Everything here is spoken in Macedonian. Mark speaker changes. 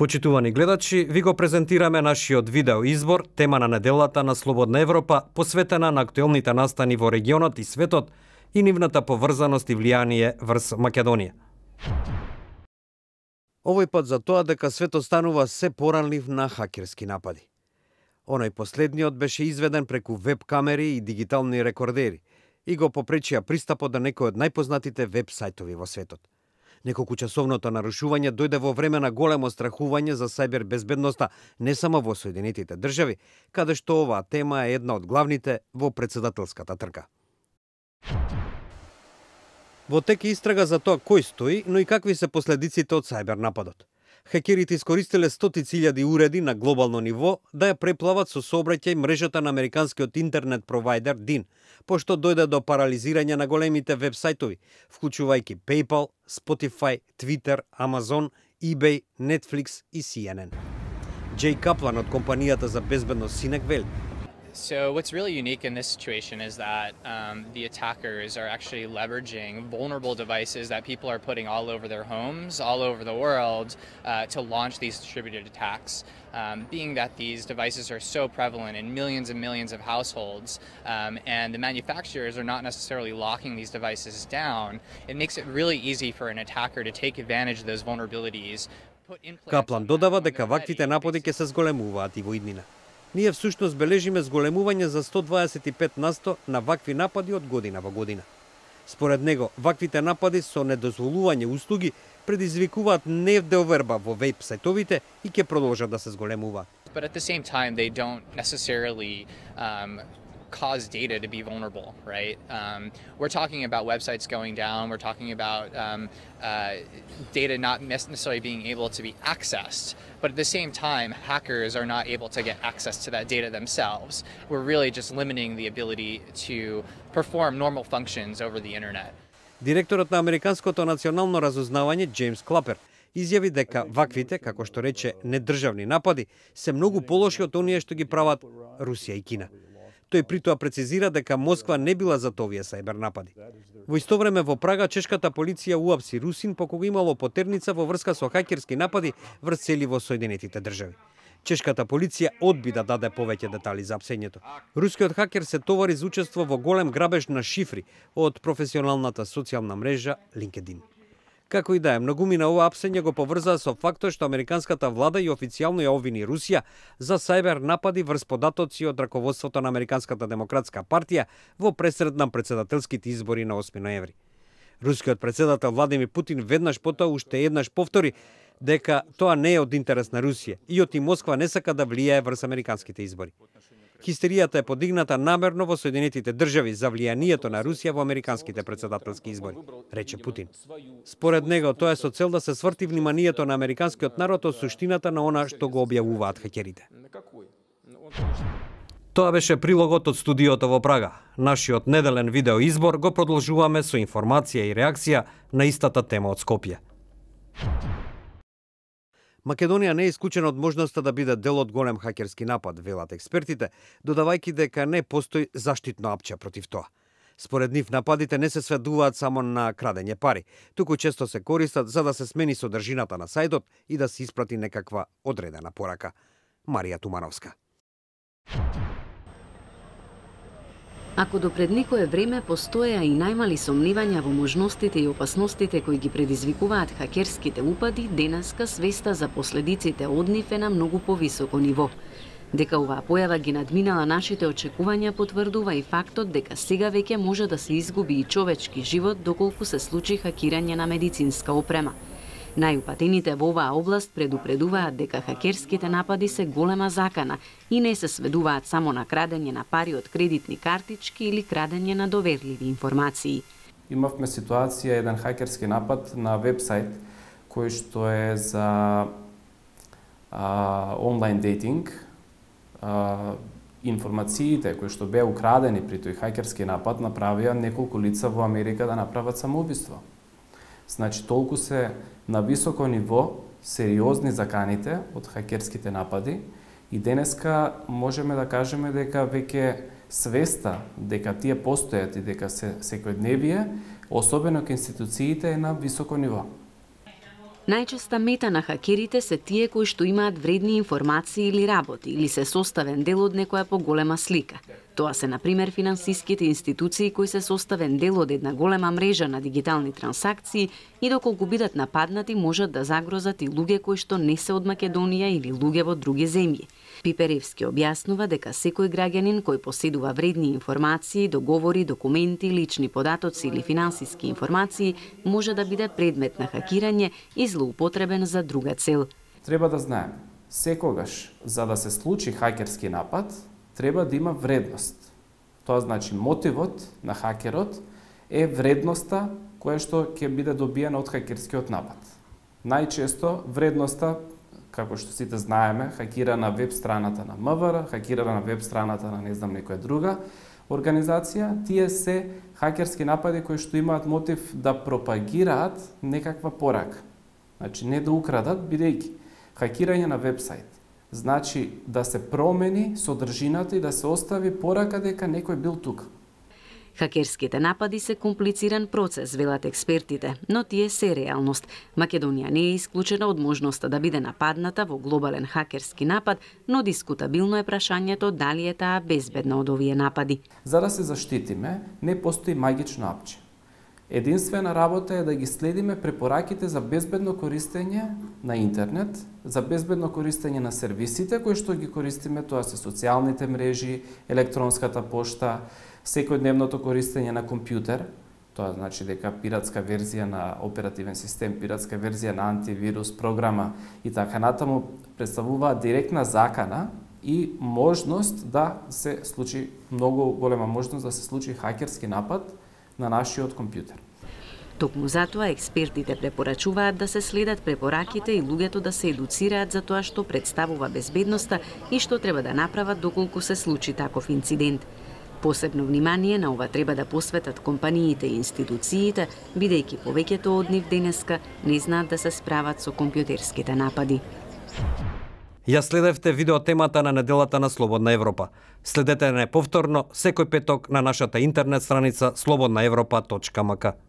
Speaker 1: Почитувани гледачи, ви го презентираме нашиот видео избор, тема на неделата на Слободна Европа, посветена на актуелните настани во регионот и светот и нивната поврзаност и влијание врз Македонија. Овој пат за тоа дека светот станува се поранлив на хакерски напади. Оној последниот беше изведен преку веб камери и дигитални рекордери и го попречија пристапот до некој од најпознатите веб сајтови во светот. Неколкучасовното нарушување дојде во време на големо страхување за сајбер безбедноста не само во Соединетите држави, каде што оваа тема е една од главните во председателската трка. Во тек е истрага за тоа кој стои, но и какви се последиците од сајбер нападот. Хакерите искористиле стотици илјади уреди на глобално ниво да ја преплават со сообраќај мрежата на американскиот интернет провайдер DIN, пошто дојде до парализирање на големите веб сајтови, вклучувајќи PayPal, Spotify, Twitter, Amazon, eBay, Netflix и CNN. Джей Каплан од компанијата за безбедност Синек вели:
Speaker 2: So what's really unique in this situation is that the attackers are actually leveraging vulnerable devices that people are putting all over their homes, all over the world, to launch these distributed attacks. Being that these devices are so prevalent in millions of households, and the manufacturers are not necessarily locking these devices down, it makes it really easy for an attacker to take advantage of those vulnerabilities.
Speaker 1: Каплан додава дека ваквите напади ќе се зголемуваат и во иднина. Ние всушност бележиме зголемување за 125% на вакви напади од година во година. Според него, ваквите напади со недозволување услуги предизвикуваат недоверба во веб сајтовите и ќе продолжат да се зголемуваат.
Speaker 2: But at the same time, they don't necessarily cause data to be vulnerable, right? We're talking about websites going down. We're talking about data not necessarily being able to be accessed. But at the same time, hackers are not able to get access to that data themselves. We're really just limiting the ability to perform normal functions over the internet.
Speaker 1: Директорот на Американското национално разузнавање Джеймс Клапер изјави дека ваквите, како што рече, недржавни напади се многу полоши од оние што ги прават Русија и Кина. Тој при тоа прецизира дека Москва не била за овие сајбер напади. Во исто време во Прага чешката полиција уапси русин покога имало потерница во врска со хакерски напади врз цели во Соединетите држави. Чешката полиција одби да даде повеќе детали за апсењето. Рускиот хакер се товари за учество во голем грабеж на шифри од професионалната социјална мрежа LinkedIn. Како и да е, многумина ова апсење го поврзаа со фактот што американската влада и официјално ја обвини Русија за сајбер напади врз податоци од раководството на Американската демократска партија во пресред на председателските избори на 8 ноември. Рускиот председател Владимир Путин веднаш потоа уште еднаш повтори дека тоа не е од интерес на Русија и од Москва не сака да влијае врз американските избори. Хистеријата е подигната намерно во Соединетите држави за влијанието на Русија во американските председателски избори, рече Путин. Според него, тоа е со цел да се сврти вниманието на американскиот народ од суштината на она што го објавуваат хакерите. Тоа беше прилогот од студиото во Прага. Нашиот неделен видео избор го продолжуваме со информација и реакција на истата тема од Скопје. Македонија не е исклучена од можноста да биде дел од голем хакерски напад, велат експертите, додавајќи дека не постои заштитно апче против тоа. Според нив, нападите не се сведуваат само на крадење пари, туку често се користат за да се смени содржината на сајтот и да се испрати некаква одредена порака. Марија Тумановска.
Speaker 3: Ако до пред некое време постоеа и најмали сомневања во можностите и опасностите кои ги предизвикуваат хакерските упади, денеска свеста за последиците од нив е на многу повисоко ниво. Дека оваа појава ги надминала нашите очекувања потврдува и фактот дека сега веќе може да се изгуби и човечки живот доколку се случи хакирање на медицинска опрема. Најупатените во оваа област предупредуваат дека хакерските напади се голема закана и не се сведуваат само на крадење на пари од кредитни картички или крадење на доверливи информации.
Speaker 4: Имавме ситуација, еден хакерски напад на вебсайт кој што е за онлайн дейтинг. Информациите кои што беа украдени при тој хакерски напад направија неколку лица во Америка да направат самоубиство. Значи, толку се на високо ниво сериозни заканите од хакерските напади и денеска можеме да кажеме дека веќе свеста дека тие постојат и дека се секојдневие, особено кај институциите, е на високо ниво.
Speaker 3: Најчеста мета на хакерите се тие кои што имаат вредни информации или работи, или се составен дел од некоја поголема слика. Тоа се, например, финансиските институции кои се составен дел од една голема мрежа на дигитални трансакции и доколку бидат нападнати можат да загрозат и луѓе кои што не се од Македонија или луѓе во други земји. Пиперевски објаснува дека секој граѓанин кој поседува вредни информации, договори, документи, лични податоци или финансиски информации може да биде предмет на хакирање и злоупотребен за друга цел.
Speaker 4: Треба да знаеме, секогаш за да се случи хакерски напад, треба да има вредност. Тоа значи мотивот на хакерот е вредноста која што ќе биде добиена од хакерскиот напад. Најчесто вредноста, како што сите знаеме, хакира на веб страната на МВР, хакира на веб страната на не знам некоја друга организација, тие се хакерски напади кои што имаат мотив да пропагираат некаква порака. Значи не да украдат, бидејќи хакирање на вебсайт значи да се промени содржината и да се остави порака дека некој бил тука.
Speaker 3: Хакерските напади се комплициран процес, велат експертите, но тие се реалност. Македонија не е исклучена од можноста да биде нападната во глобален хакерски напад, но дискутабилно е прашањето дали е таа безбедна од овие напади.
Speaker 4: За да се заштитиме, не постои магично апче. Единствена работа е да ги следиме препораките за безбедно користење на интернет, за безбедно користење на сервисите кои што ги користиме, тоа се социјалните мрежи, електронската пошта, секојдневното користење на компјутер, тоа значи дека пиратска верзија на оперативен систем, пиратска верзија на антивирус, програма и така натаму представуваат директна закана и можност да се случи, многу голема можност да се случи хакерски напад на нашиот компјутер.
Speaker 3: Токму затоа експертите препорачуваат да се следат препораките и луѓето да се едуцираат за тоа што представува безбедноста и што треба да направат доколку се случи таков инцидент. Посебно внимание на ова треба да посветат компаниите и институциите, бидејќи повеќето од нив денеска не знаат да се справат со компјутерските напади.
Speaker 1: Ја следевте видеотемата на неделата на Слободна Европа. Следете не повторно секој петок на нашата интернет страница slobodnaevropa.mk.